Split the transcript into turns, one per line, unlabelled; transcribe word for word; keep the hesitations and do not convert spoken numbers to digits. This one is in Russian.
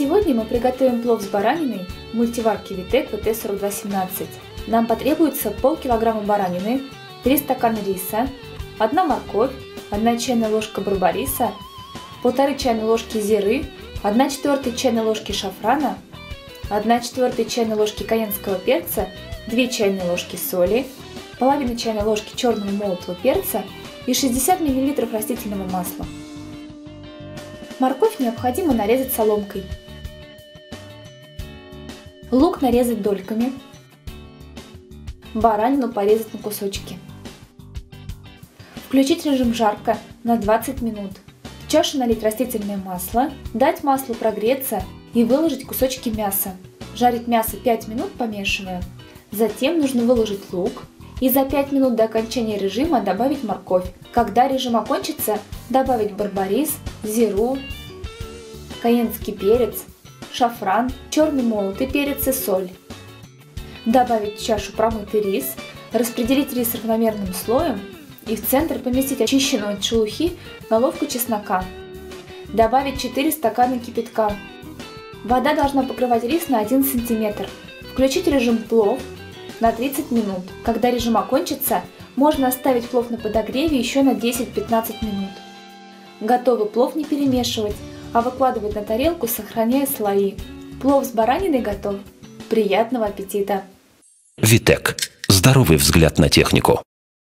Сегодня мы приготовим плов с бараниной в мультиварке Витек вэ тэ сорок два семнадцать. Нам потребуется полкилограмма баранины, три стакана риса, одна морковь, одна чайная ложка барбариса, полторы чайной ложки зиры, одна четвертая чайной ложки шафрана, одна четвертая чайной ложки каенского перца, две чайные ложки соли, половина чайной ложки черного молотого перца и шестьдесят миллилитров растительного масла. Морковь необходимо нарезать соломкой. Лук нарезать дольками. Баранину порезать на кусочки. Включить режим жарко на двадцать минут. В чашу налить растительное масло, дать маслу прогреться и выложить кусочки мяса. Жарить мясо пять минут, помешивая. Затем нужно выложить лук и за пять минут до окончания режима добавить морковь. Когда режим окончится, добавить барбарис, зиру, каенский перец, шафран, черный молотый перец и соль. Добавить в чашу промытый рис, распределить рис равномерным слоем и в центр поместить очищенную от шелухи головку чеснока. Добавить четыре стакана кипятка. Вода должна покрывать рис на один сантиметр. Включить режим плов на тридцать минут. Когда режим окончится, можно оставить плов на подогреве еще на десять-пятнадцать минут. Готовый плов не перемешивать, а выкладывать на тарелку, сохраняя слои. Плов с бараниной готов. Приятного аппетита!
Витек. Здоровый взгляд на технику.